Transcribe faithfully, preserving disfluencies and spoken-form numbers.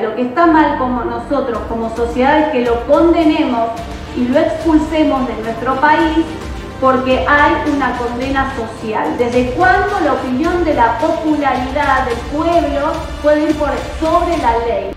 Lo que está mal como nosotros, como sociedad, es que lo condenemos y lo expulsemos de nuestro país porque hay una condena social. ¿Desde cuándo la opinión de la popularidad del pueblo puede ir por sobre la ley?